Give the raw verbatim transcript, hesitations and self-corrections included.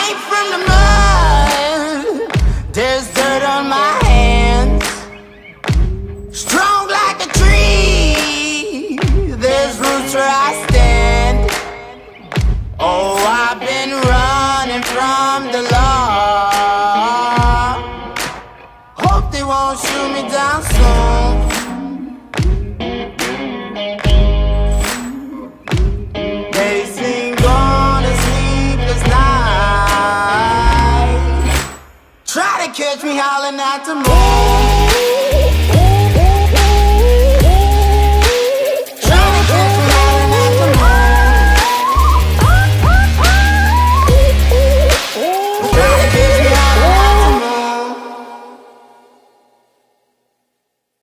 Came from the mud, there's dirt on my hands. Strong like a tree, there's roots where I stand. Oh, I've been running from the law. Hope they won't shoot me down soon. They sing on a sleepless night. Try to catch me howling at the moon.